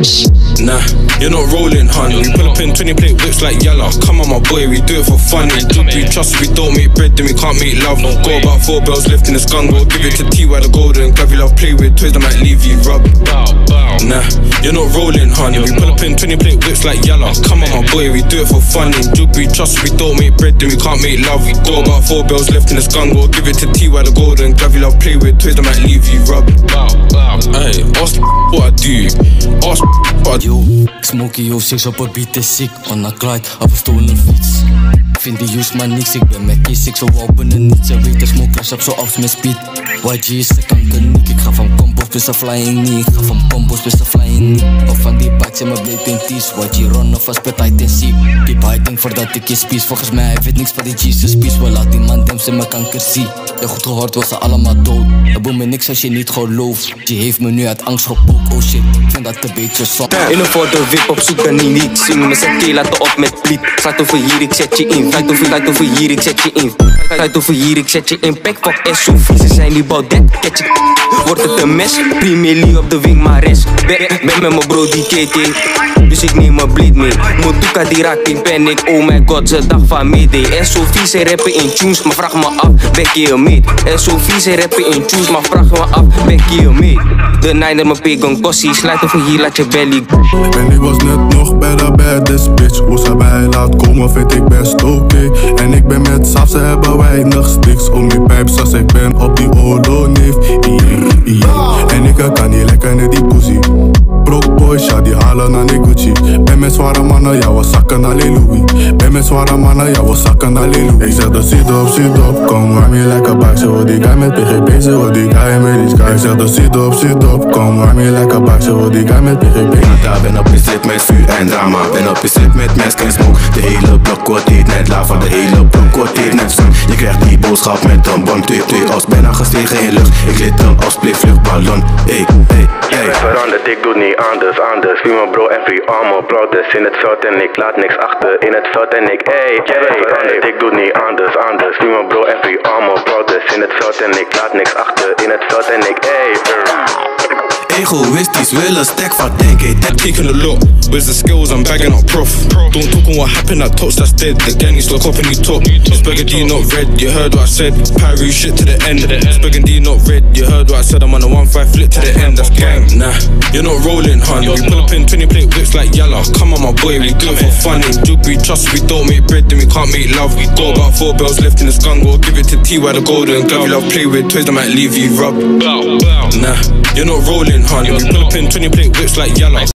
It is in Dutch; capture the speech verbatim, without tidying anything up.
bitches. Nah, you're not rolling, hun. We pull up in twenty plate whips like yalla. Come on, my boy, we do it for fun. We trust, if we don't make bread, then we can't make love. Go about four bells lifting the skunk. We'll give it to T Y the golden. Glad we love play with toys that might leave you rub. Nah, you're not rolling, hun. We pull up in twenty plate whips like yalla. Come on, my boy, we do it for fun. We trust, if we don't make bread, then we can't make love. Go about four bells lifting the skunk. We'll give it to T Y the golden. Glad we love play with toys that might leave you rub. Hey, ask what I do. Ask what I do. Yo, Smokey, yo, six op een beat is ziek. On a Clyde, op een stolen fiets. Vind die juice maar niks, ik ben met K six, zo openen niets. Ze weten smoke crash op zo af met speed. Y G is de kankeniek, ik ga van combos plus een flying knee. Ik ga van combos plus een flying knee. Of van die bikes in mijn bleeping tees. Y G run of als pet hide en ziek. Keep hiding voordat ik je spies. Volgens mij hij weet niks van die Jesus spies. We laat die man dems in mijn kanker zie. Je goed gehoord was ze allemaal dood. Er boeit me niks als je niet gelooft. G heeft me nu uit angst gepookt, oh shit. Ik vind dat een beetje zot. In een voor de wip op zoek naar niet. Zing me zijn keel, laten op met pliet. Sluit over hier, ik zet je in. Sluit over, sluit over hier, ik zet je in. Sluit over hier, ik zet je in. Pack, fuck, S O V, ze zijn die baudet. Catch it, wordt het een mes. Premier League op de wing, maar rest. Ben met mijn bro die K T. Dus ik neem mijn bleed mee. Motuka die raakt in panic. Oh my god, ze dag van Mayday. S O V, ze rappen in tunes, maar vraag me af, ben je een meet? S O V, ze rappen in tunes, maar vraag me af, ben je een meet? De Niner, mijn pig, een kossie. Sluit over hier, laat je belly. En ik was net nog bij de baddest bitch. Hoe ze mij laat komen vind ik best oké. Okay. En ik ben met Saf, ze hebben weinig sticks. Om die pijps als ik ben op die olo-neef. En ik kan niet lekker naar die pussy. Broke boys, ja die halen naar die Gucci. Ben met zware mannen, ja we zakken naar Louis. Ben met zware mannen, ja we zakken naar Louis. Ik zeg de zit op, zit op, kom waar me lekker bij. Ze wil die guy met P G P, ze wil die guy met die sky. Ik zeg de zit op, zit op, kom waar me lekker bij. Ze wil die guy met P G P. Ja, ben op je slip met vuur en drama. Ben op je slip met mask en smoke. De hele blok quoteert net lava, de hele blok quoteert net zon. Je krijgt die boodschap met een bom. Twee, twee als ben gestegen in lucht. Ik lit hem als vluchtballon. Hey, hey, hey. Ik ben veranderd, ik doe niet anders, anders. Wie mijn bro en free armor, brothers in het veld en ik laat niks achter. In het veld en ik, ey, jij bent veranderd, ik doe niet anders, anders. Wie mijn bro en free armor, brothers in het veld en ik laat niks achter. In het veld en ik, ey. Egoïstisch willen stack van denk ik. Taking a look, where's the skills, I'm bagging up prof. Don't talk on what happened, that touch that's dead. The gang is look up and you talk. This burgundy not red, you heard what I said. Pyro shit to the end. This burgundy not red, you heard what I said. I'm on a one five flip to the end, that's gang. Nah, you're not rolling, hun. We pull up in twenty plate whips like yalla. Come on, my boy, we do it for fun. We trust, we don't make bread, then we can't make love. We go about four bells left in the skunk. We'll give it to T Y the golden. Glad we love play with toys that might leave you rub. Nah, you're not rolling, hun. We pull up in twenty plate whips like yalla.